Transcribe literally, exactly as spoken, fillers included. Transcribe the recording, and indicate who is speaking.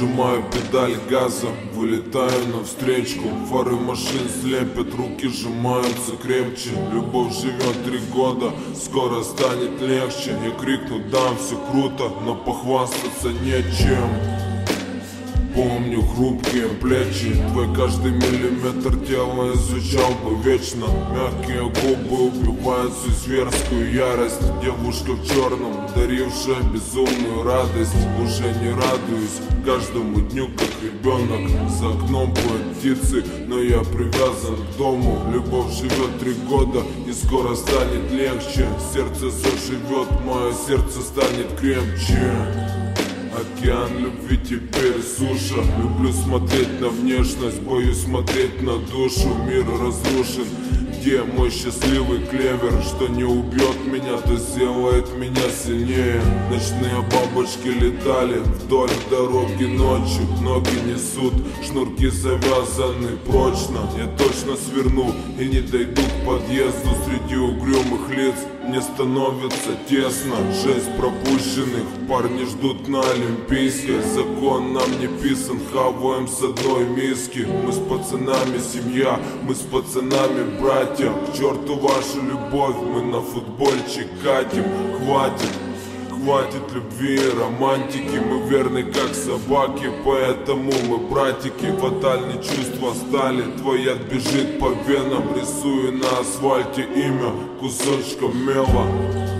Speaker 1: Сжимаю педаль газа, вылетаю навстречку. Фары машин слепят, руки сжимаются крепче. Любовь живет три года, скоро станет легче. Я крикну: да, все круто, но похвастаться нечем. Помню хрупкие плечи, твой каждый миллиметр тела изучал бы вечно. Мягкие губы убивают всю зверскую ярость. Девушка в черном, дарившая безумную радость. Уже не радуюсь каждому дню, как ребенок. За окном поют птицы, но я привязан к дому. Любовь живет три года и скоро станет легче. Сердце заживет, мое сердце станет крепче. Океан любви теперь суша. Люблю смотреть на внешность, боюсь смотреть на душу. Мир разрушен, где мой счастливый клевер? Что не убьет меня, то сделает меня сильнее. Ночные бабочки летали вдоль дороги ночью. Ноги несут, шнурки завязаны прочно. Я точно сверну и не дойду к подъезду. Среди угрюмых лиц мне становится тесно. Шесть пропущенных, парни ждут на Олимпийской. Закон нам не писан, хаваем с одной миски. Мы с пацанами семья, мы с пацанами братья. К черту вашу любовь, мы на футбольчик катим. Хватит, хватит любви и романтики. Мы верны как собаки, поэтому мы братики. Фатальные чувства стали, твой яд бежит по венам. Рисую на асфальте имя кусочком мела.